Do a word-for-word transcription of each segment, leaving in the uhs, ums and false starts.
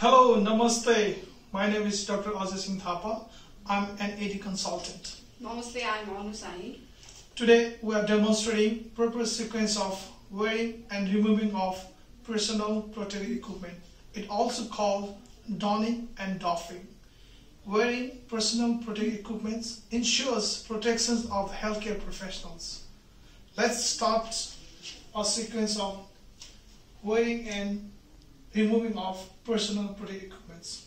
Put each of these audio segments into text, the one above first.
Hello, Namaste. My name is Doctor Ajay Singh Thapa. I'm an A D consultant. Namaste, I'm Anu Sai. Today we are demonstrating proper sequence of wearing and removing of personal protective equipment. It also called donning and doffing. Wearing personal protective equipment ensures protections of healthcare professionals. Let's start a sequence of wearing and removing of personal protective equipment.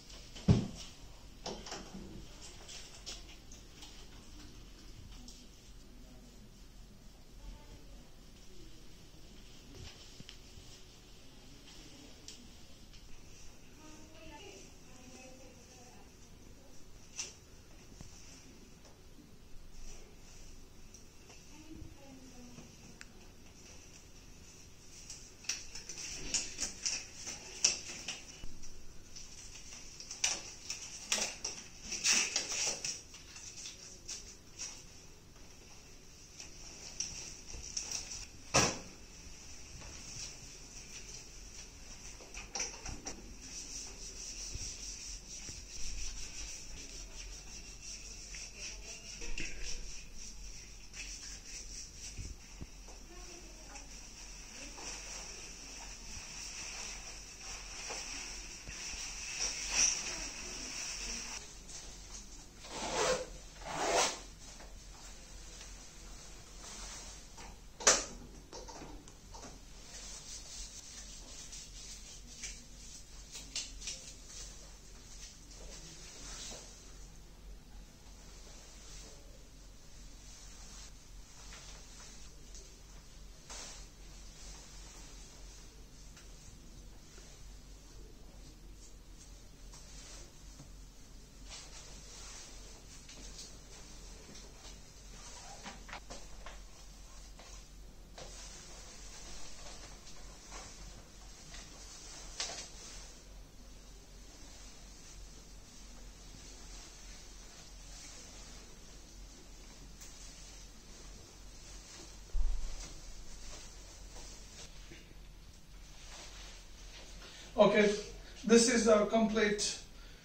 Okay, this is a complete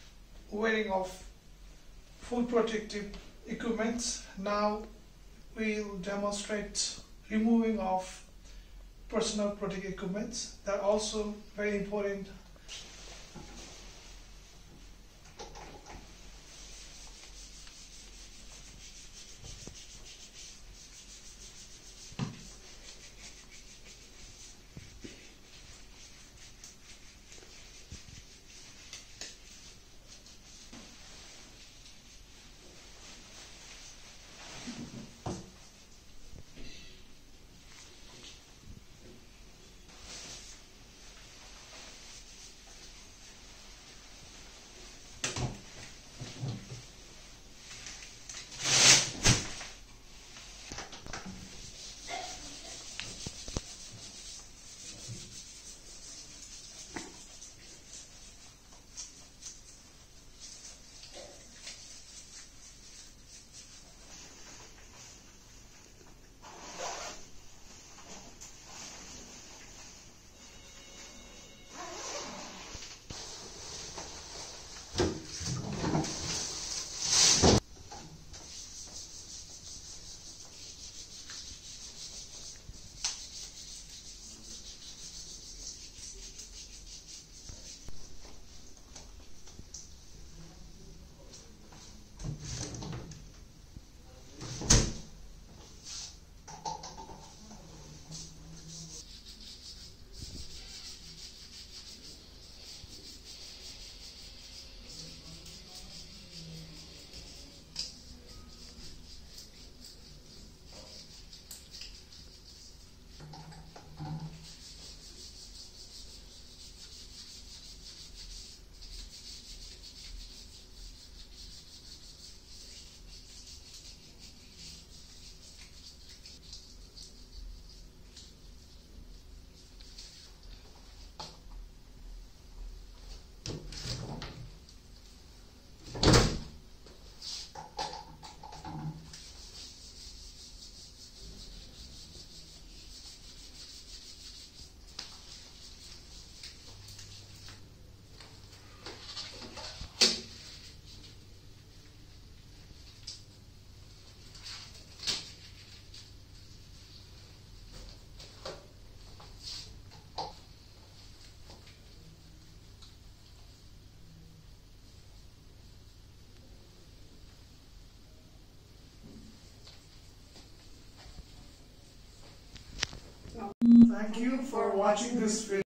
wearing of full protective equipment. Now we'll demonstrate removing of personal protective equipment. They're also very important. Thank you for watching this video.